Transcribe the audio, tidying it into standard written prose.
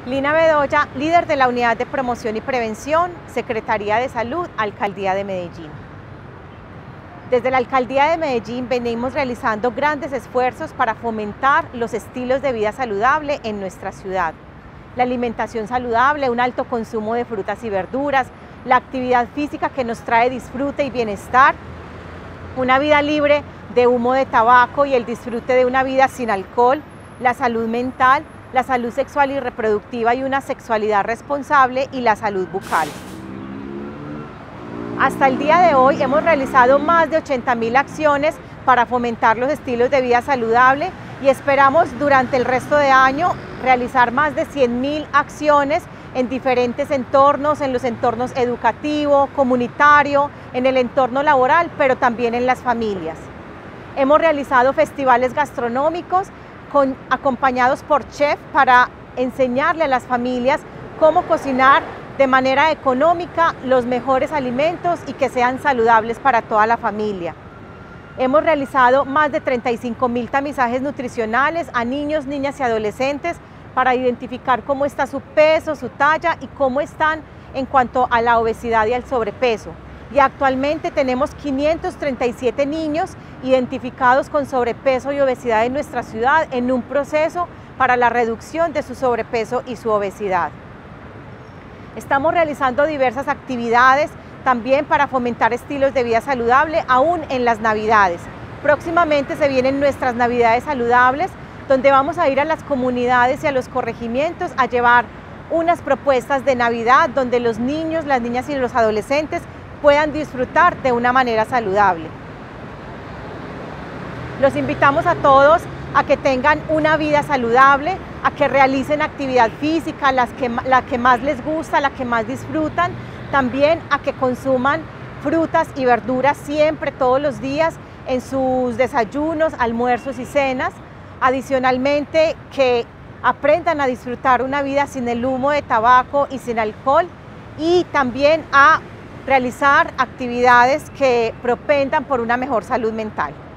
Lina Bedoya, líder de la Unidad de Promoción y Prevención, Secretaría de Salud, Alcaldía de Medellín. Desde la Alcaldía de Medellín venimos realizando grandes esfuerzos para fomentar los estilos de vida saludable en nuestra ciudad. La alimentación saludable, un alto consumo de frutas y verduras, la actividad física que nos trae disfrute y bienestar, una vida libre de humo de tabaco y el disfrute de una vida sin alcohol, la salud mental, la salud sexual y reproductiva y una sexualidad responsable y la salud bucal. Hasta el día de hoy hemos realizado más de 80.000 acciones para fomentar los estilos de vida saludable y esperamos durante el resto de año realizar más de 100.000 acciones en diferentes entornos, en los entornos educativo, comunitario, en el entorno laboral, pero también en las familias. Hemos realizado festivales gastronómicos acompañados por chefs para enseñarle a las familias cómo cocinar de manera económica los mejores alimentos y que sean saludables para toda la familia. Hemos realizado más de 35.000 tamizajes nutricionales a niños, niñas y adolescentes para identificar cómo está su peso, su talla y cómo están en cuanto a la obesidad y al sobrepeso. Y actualmente tenemos 537 niños identificados con sobrepeso y obesidad en nuestra ciudad en un proceso para la reducción de su sobrepeso y su obesidad. Estamos realizando diversas actividades también para fomentar estilos de vida saludable aún en las Navidades. Próximamente se vienen nuestras Navidades saludables, donde vamos a ir a las comunidades y a los corregimientos a llevar unas propuestas de Navidad donde los niños, las niñas y los adolescentes puedan disfrutar de una manera saludable. Los invitamos a todos a que tengan una vida saludable, a que realicen actividad física, la que más les gusta, la que más disfrutan, también a que consuman frutas y verduras siempre, todos los días, en sus desayunos, almuerzos y cenas. Adicionalmente, que aprendan a disfrutar una vida sin el humo de tabaco y sin alcohol, y también a realizar actividades que propendan por una mejor salud mental.